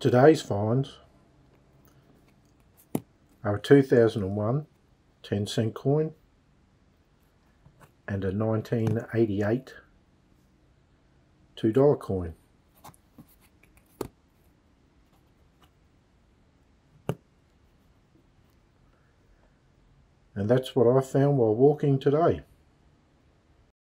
Today's finds are a 2001 10-cent coin and a 1988 $2 coin. And that's what I found while walking today.